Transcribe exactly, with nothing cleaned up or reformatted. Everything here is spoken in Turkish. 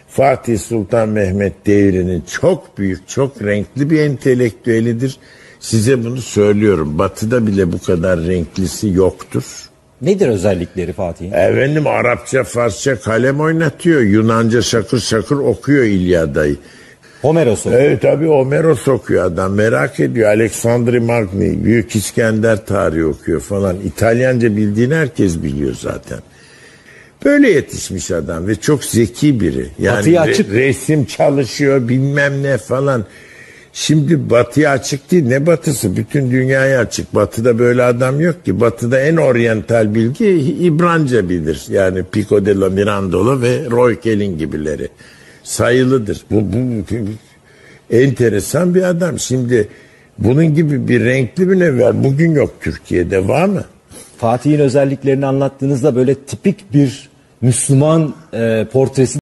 Fatih Sultan Mehmet devrinin çok büyük, çok renkli bir entelektüelidir. Size bunu söylüyorum. Batı'da bile bu kadar renklisi yoktur. Nedir özellikleri Fatih'in? Efendim Arapça, Farsça kalem oynatıyor. Yunanca şakır şakır okuyor İlyada'yı. Homeros okuyor. Evet tabii Homeros okuyor adam. Merak ediyor. Alexandri Magni, Büyük İskender tarihi okuyor falan. İtalyanca bildiğini herkes biliyor zaten. Böyle yetişmiş adam ve çok zeki biri. Yani re- resim çalışıyor bilmem ne falan. Şimdi Batı'ya açık değil. Ne Batı'sı? Bütün dünyaya açık. Batı'da böyle adam yok ki. Batı'da en oryantal bilgi İbranca bilir. Yani Pico della Mirandola ve Roy Kelin gibileri. Sayılıdır. Bu, bu, bu enteresan bir adam. Şimdi bunun gibi bir renkli bir ne var? Bugün yok Türkiye'de. Var mı? Fatih'in özelliklerini anlattığınızda böyle tipik bir Müslüman e, portresi